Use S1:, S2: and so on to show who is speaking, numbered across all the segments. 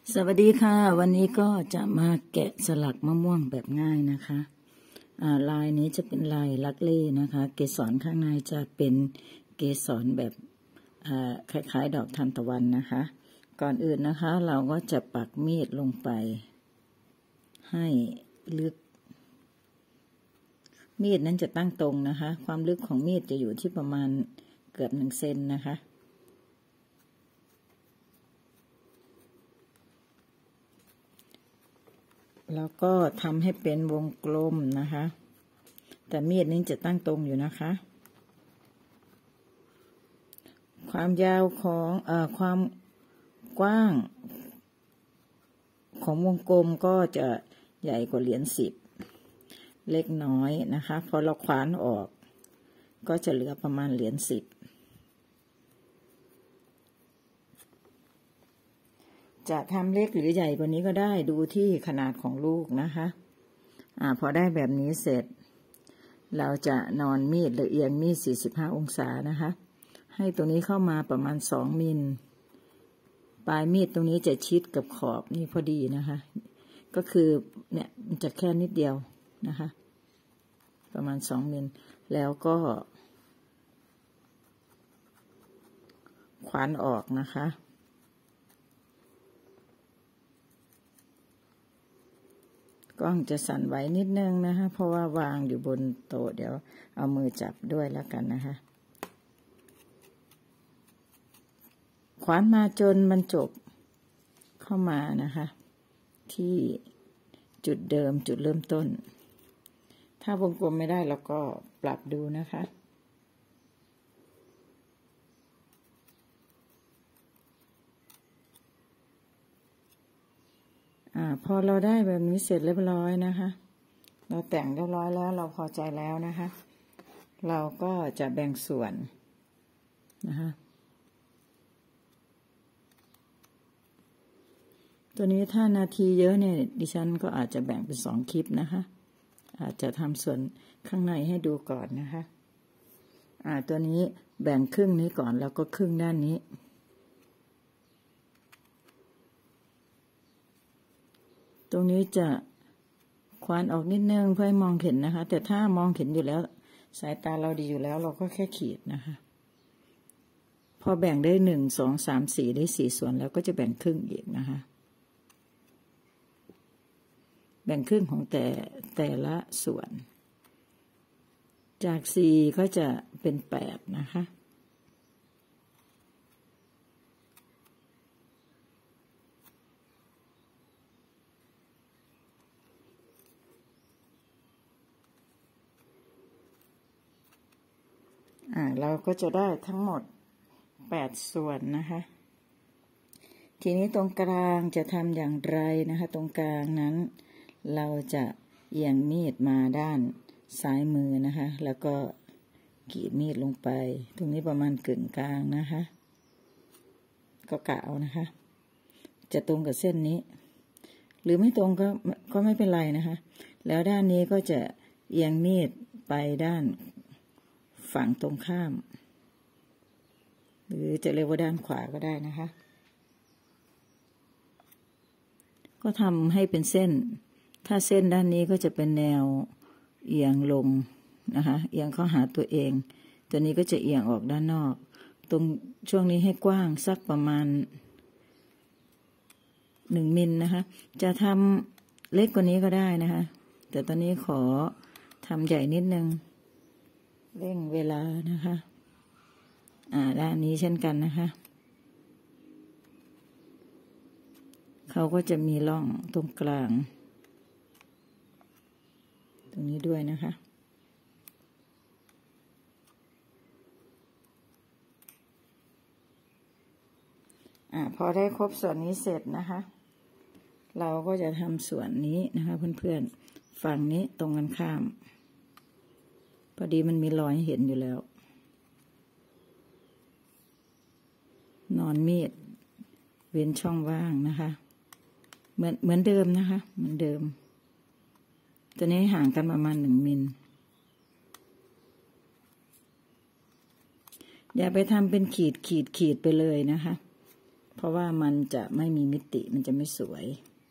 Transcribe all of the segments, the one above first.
S1: สวัสดีค่ะวันนี้ก็จะมาแกะสลักมะม่วงแบบง่ายนะคะลายนี้จะเป็นลายลักเล่นะคะเกสรข้างในจะเป็นเกสรแบบคล้ายๆดอกทานตะวันนะคะก่อนอื่นนะคะเราก็จะปักมีดลงไปให้ลึกมีดนั้นจะตั้งตรงนะคะความลึกของมีดจะอยู่ที่ประมาณเกือบ1 เซนนะคะแล้วก็ทำให้เป็นวงกลมนะคะแต่มีดนี้จะตั้งตรงอยู่นะคะความยาวของความกว้างของวงกลมก็จะใหญ่กว่าเหรียญ10เล็กน้อยนะคะพอเราขวานออกก็จะเหลือประมาณเหรียญ10จะทำเล็กหรือใหญ่กว่านี้ก็ได้ดูที่ขนาดของลูกนะคะพอได้แบบนี้เสร็จเราจะนอนมีดหรือเอียงมีด45 องศานะคะให้ตรงนี้เข้ามาประมาณ2 มิลปลายมีดตรงนี้จะชิดกับขอบนี่พอดีนะคะก็คือเนี่ยมันจะแค่นิดเดียวนะคะประมาณ2 มิลแล้วก็ขวานออกนะคะกล้องจะสั่นไหวนิดนึงนะคะเพราะว่าวางอยู่บนโต๊ะเดี๋ยวเอามือจับด้วยแล้วกันนะคะขวานมาจนมันจบเข้ามานะคะที่จุดเดิมจุดเริ่มต้นถ้าวงกลมไม่ได้เราก็ปรับดูนะคะพอเราได้แบบนี้เสร็จเรียบร้อยนะคะเราแต่งเรียบร้อยแล้วเราพอใจแล้วนะคะเราก็จะแบ่งส่วนนะคะตัวนี้ถ้านาทีเยอะเนี่ยดิฉันก็อาจจะแบ่งเป็น2 คลิปนะคะอาจจะทำส่วนข้างในให้ดูก่อนนะคะตัวนี้แบ่งครึ่งนี้ก่อนแล้วก็ครึ่งด้านนี้ตรงนี้จะควานออกนิดนึงเพื่อให้มองเห็นนะคะแต่ถ้ามองเห็นอยู่แล้วสายตาเราดีอยู่แล้วเราก็แค่ขีดนะคะพอแบ่งได้1 2 3 4ได้4 ส่วนแล้วก็จะแบ่งครึ่งอีกนะคะแบ่งครึ่งของแต่ละส่วนจาก4ก็จะเป็น8นะคะเราก็จะได้ทั้งหมด8 ส่วนนะคะทีนี้ตรงกลางจะทำอย่างไรนะคะตรงกลางนั้นเราจะเอียงมีดมาด้านซ้ายมือนะคะแล้วก็กรีดมีดลงไปตรงนี้ประมาณกึ่งกลางนะคะก็กะเอานะคะจะตรงกับเส้นนี้หรือไม่ตรงก็ไม่เป็นไรนะคะแล้วด้านนี้ก็จะเอียงมีดไปด้านฝั่งตรงข้ามหรือจะเรียกว่าด้านขวาก็ได้นะคะก็ทำให้เป็นเส้นถ้าเส้นด้านนี้ก็จะเป็นแนวเอียงลงนะคะเอียงเข้าหาตัวเองตัวนี้ก็จะเอียงออกด้านนอกตรงช่วงนี้ให้กว้างสักประมาณ1 มิลนะคะจะทำเล็กกว่านี้ก็ได้นะคะแต่ตอนนี้ขอทำใหญ่นิดนึงเร่งเวลานะคะด้านนี้เช่นกันนะคะเขาก็จะมีร่องตรงกลางตรงนี้ด้วยนะคะพอได้ครบส่วนนี้เสร็จนะคะเราก็จะทำส่วนนี้นะคะเพื่อนๆฝั่งนี้ตรงกันข้ามพอดีมันมีรอยเห็นอยู่แล้วนอนมีดเว้นช่องว่างนะคะเหมือนเดิมนะคะเหมือนเดิมตัวนี้ห่างกันประมาณ1 มิลอย่าไปทำเป็นขีดไปเลยนะคะราะว่ามันจะไม่มีมิติมันจะไม่สวย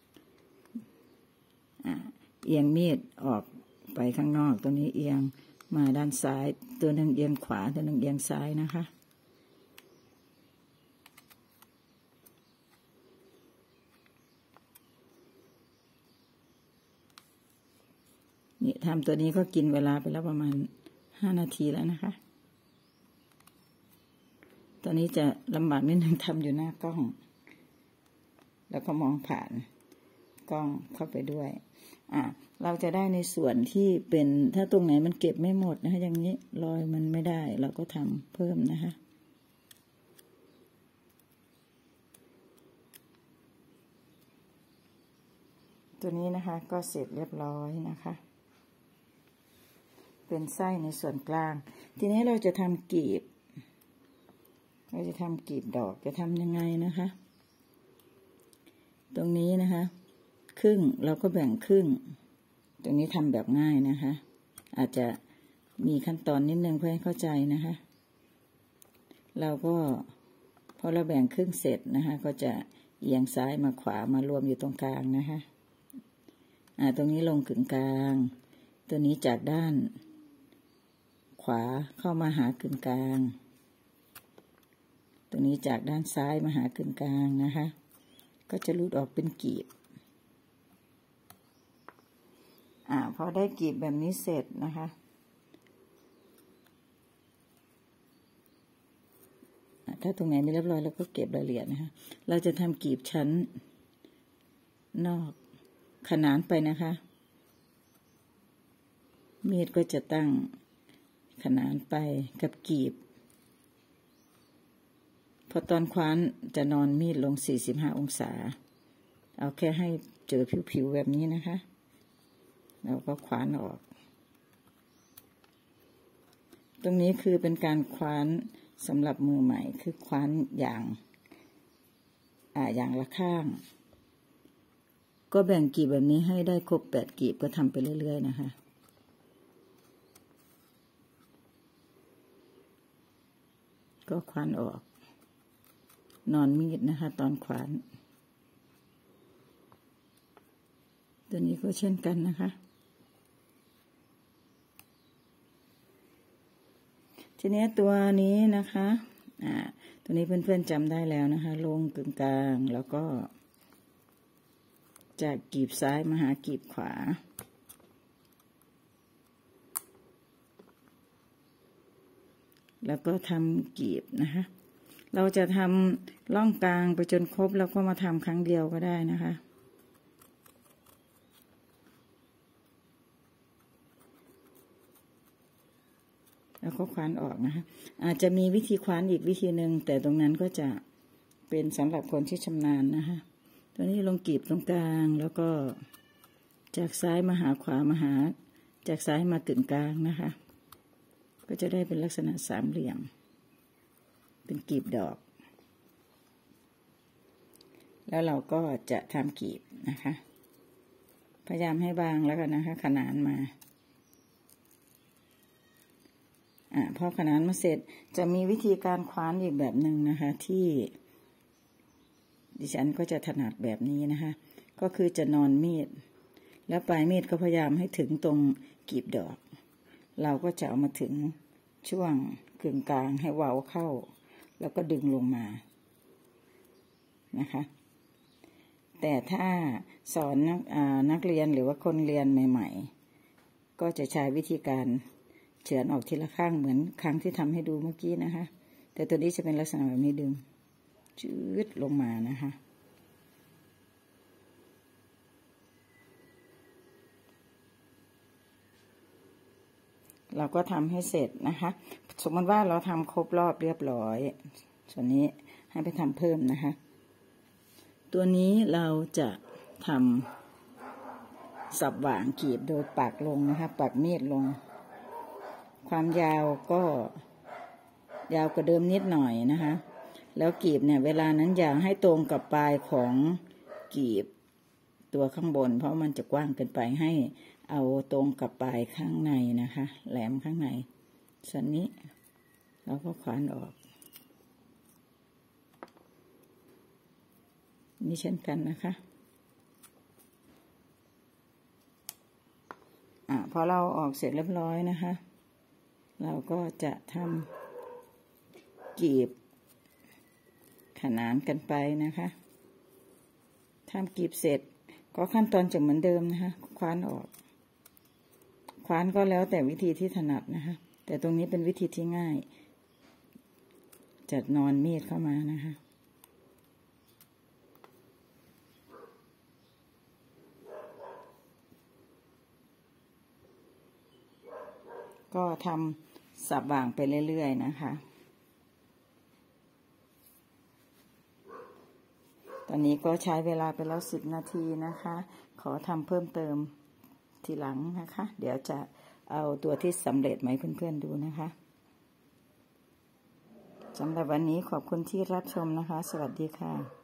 S1: เอียงมีดออกไปข้างนอกตัวนี้เอียงมาด้านซ้ายตัวหนึ่งเอียงขวาตัวหนึ่งเอียงซ้ายนะคะนี่ทำตัวนี้ก็กินเวลาไปแล้วประมาณ5 นาทีแล้วนะคะตอนนี้จะลำบากนิดนึงทำอยู่หน้ากล้องแล้วก็มองผ่านกล้องเข้าไปด้วยเราจะได้ในส่วนที่เป็นถ้าตรงไหนมันเก็บไม่หมดนะคะอย่างนี้รอยมันไม่ได้เราก็ทำเพิ่มนะคะตัวนี้นะคะก็เสร็จเรียบร้อยนะคะเป็นไส้ในส่วนกลางทีนี้เราจะทำกีบดอกจะทำยังไงนะคะตรงนี้นะคะครึ่งเราก็แบ่งครึ่งตรงนี้ทำแบบง่ายนะคะอาจจะมีขั้นตอนนิดนึงเพื่อให้เข้าใจนะคะเราก็พอเราแบ่งครึ่งเสร็จนะคะก็จะเอียงซ้ายมาขวามารวมอยู่ตรงกลางนะคะตรงนี้ลงกึ่งกลางตัวนี้จากด้านขวาเข้ามาหากึ่งกลางตรงนี้จากด้านซ้ายมาหากึ่งกลางนะคะก็จะรูดออกเป็นกีบพอได้กีบแบบนี้เสร็จนะคะถ้าตรงไหนไม่เรียบร้อยเราก็เก็บรายละเอียดนะคะเราจะทำกีบชั้นนอกขนานไปนะคะมีดก็จะตั้งขนานไปกับกีบพอตอนคว้านจะนอนมีดลง45 องศาเอาแค่ให้เจอผิวๆแบบนี้นะคะเราก็คว้านออกตรงนี้คือเป็นการคว้านสำหรับมือใหม่คือคว้านอย่างละข้างก็แบ่งกีบแบบนี้ให้ได้ครบ8 กีบก็ทำไปเรื่อยๆนะคะก็คว้านออกนอนมีดนะคะตอนขวานตัวนี้ก็เช่นกันนะคะทีนี้ตัวนี้นะคะตัวนี้เพื่อนๆจำได้แล้วนะคะลงกึ่งกลางแล้วก็จากกีบซ้ายมาหากีบขวาแล้วก็ทำกีบนะคะเราจะทำร่องกลางไปจนครบแล้วก็มาทำครั้งเดียวก็ได้นะคะแล้วก็คว้านออกนะคะอาจจะมีวิธีคว้านอีกวิธีหนึ่งแต่ตรงนั้นก็จะเป็นสำหรับคนที่ชำนาญนะคะตัวนี้ลงกีบตรงกลางแล้วก็จากซ้ายมาหาขวามาหาจากซ้ายมากึ่งกลางนะคะก็จะได้เป็นลักษณะสามเหลี่ยมเป็นกีบดอกแล้วเราก็จะทำกีบนะคะพยายามให้บางแล้วกันนะคะขนานมาพอขนานมาเสร็จจะมีวิธีการคว้านอีกแบบหนึ่งนะคะที่ดิฉันก็จะถนัดแบบนี้นะคะก็คือจะนอนมีดแล้วปลายมีดก็พยายามให้ถึงตรงกีบดอกเราก็จะเอามาถึงช่วงกึ่งกลางให้เว้าเข้าแล้วก็ดึงลงมานะคะแต่ถ้าสอนนักเรียนหรือว่าคนเรียนใหม่ๆก็จะใช้วิธีการเฉือนออกทีละข้างเหมือนครั้งที่ทำให้ดูเมื่อกี้นะคะแต่ตัวนี้จะเป็นลักษณะแบบนี้ดึงจืดลงมานะคะเราก็ทำให้เสร็จนะคะสมมติว่าเราทำครบรอบเรียบร้อยส่วนนี้ให้ไปทำเพิ่มนะคะตัวนี้เราจะทำสับหว่างกีบโดยปักลงนะคะปักมีดลงความยาวก็ยาวกว่าเดิมนิดหน่อยนะคะแล้วกีบเนี่ยเวลานั้นอย่าให้ตรงกับปลายของกีบตัวข้างบนเพราะมันจะกว้างเกินไปให้เอาตรงกับปลายข้างในนะคะแหลมข้างในส่วนนี้เราก็คว้านออกนี่เช่นกันนะคะพอเราออกเสร็จเรียบร้อยนะคะเราก็จะทำกีบขนานกันไปนะคะทำกีบเสร็จก็ขั้นตอนจะเหมือนเดิมนะคะคว้านออกคว้านก็แล้วแต่วิธีที่ถนัดนะคะแต่ตรงนี้เป็นวิธีที่ง่ายจัดนอนมีดเข้ามานะคะก็ทำสับว่างไปเรื่อยๆนะคะตอนนี้ก็ใช้เวลาไปแล้ว10 นาทีนะคะขอทำเพิ่มเติมทีหลังนะคะเดี๋ยวจะเอาตัวที่สำเร็จมาให้เพื่อนๆดูนะคะสำหรับวันนี้ขอบคุณที่รับชมนะคะสวัสดีค่ะ